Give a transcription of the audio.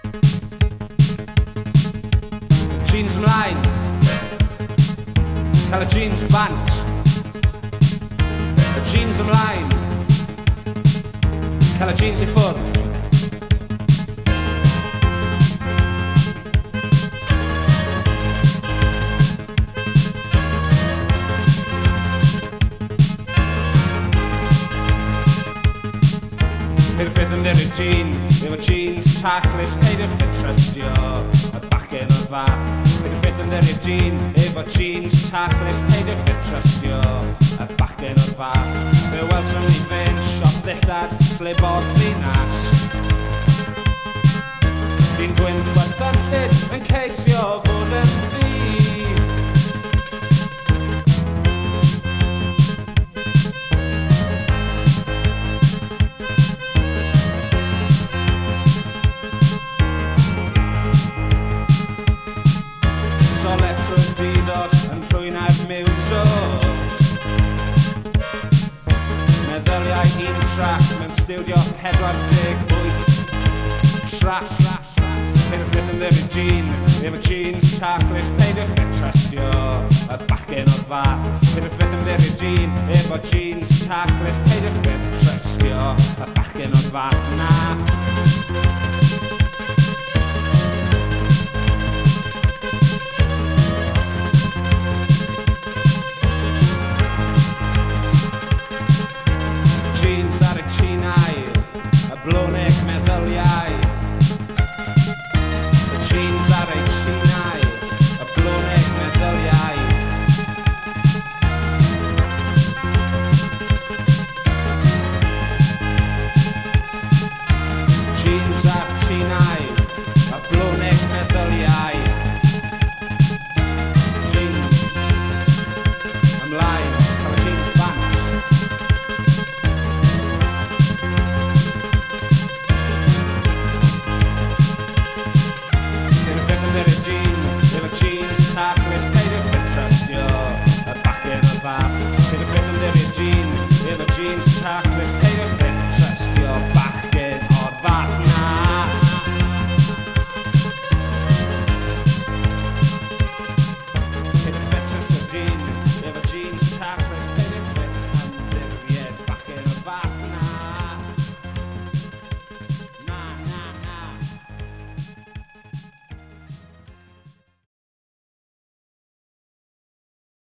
Jeans ymlaen, cael y jeans bant. Y jeans ymlaen, cael y jeans I ffwrdd. Peidiwch fydd yn ddi'r jean, efo jeans taclus, peidiwch fydd trystio y bachgen o'r fath. Peidiwch fydd yn ddi'r jean, efo jeans taclus, peidiwch fydd trystio y bachgen o'r fath. Fe welsom ni fynd, siop ddillad, slib o'r ddinas. Dyn gwynt werth yn llyd, yn ceisio fod yn ddi. Yn rhwyna'r miwsos. Meddyliau un trac mewn stiwdio 48 trac. Peidiwch fydd yn ddi'r jean, efo jeans taclus, peidiwch fydd trystio y bachgen o'r fath. Peidiwch fydd yn ddi'r jean, efo jeans taclus, peidiwch fydd trystio y bachgen o'r fath. Na. Blonegmeddyliau. Jeans ar ei trinau, y blonegmeddyliau. Jeans